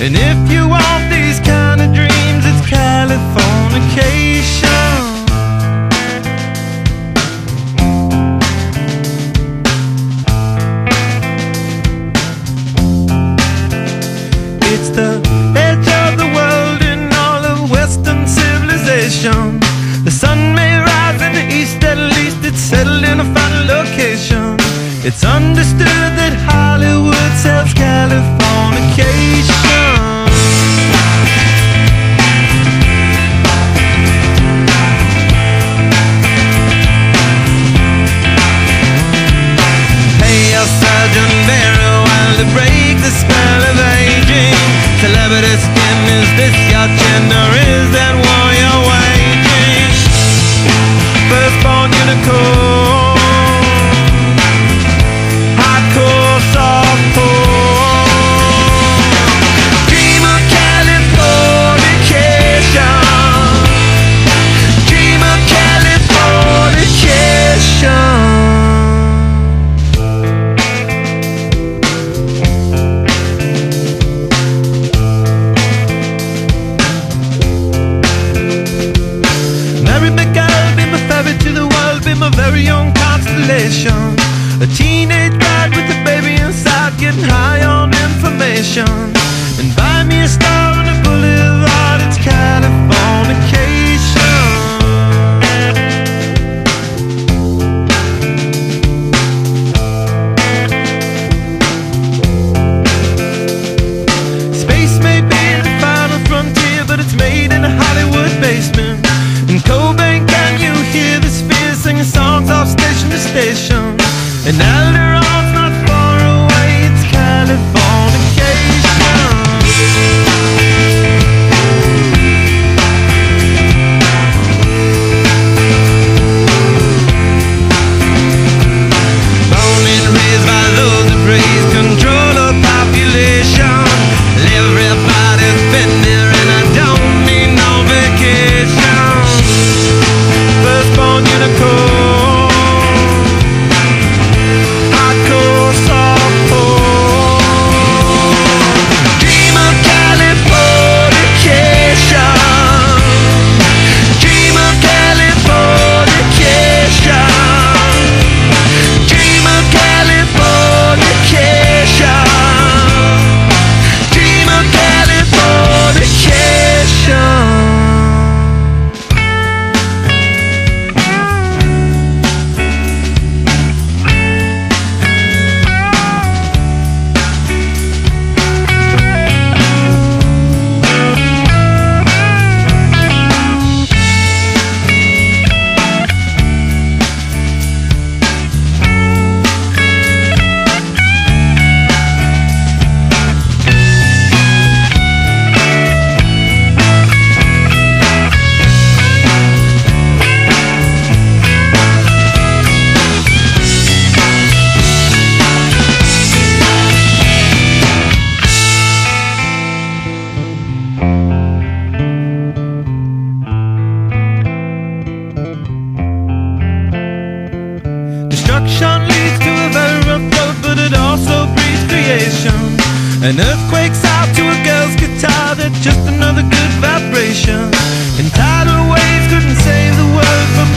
And if you want these kind of dreams, it's Californication. It's the edge of the world in all of Western civilization. The sun may rise in the east, at least it's settled in a final location. It's understood that Hollywood sells Californication. Pay your surgeon very well to break the spell of aging. Celebrity skin, is this your chin, or is that war you're waging? Firstborn unicorn, hardcore, softcore. Dream of Californication. Dream of Californication. To the world, be my very own constellation. A teenage bride with a baby inside, getting high on information. And buy me a star on a boulevard, it's Californication. Space may be the final frontier, but it's made in a Hollywood basement. In Cobain, can you hear the spheres singing songs off station to station? And Alderon's not far away, it's Californication. Born and raised by those that praise control of population. Everybody's been there and I don't need no vacation. Firstborn unicorn, hardcore, softcore. Dream of Californication. Dream of Californication. Dream of Californication. Dream of Californication. Destruction leads to a very rough road, but it also breeds creation. An earthquake's out to a girl's guitar, that's just another good vibration. And tidal waves couldn't save the world from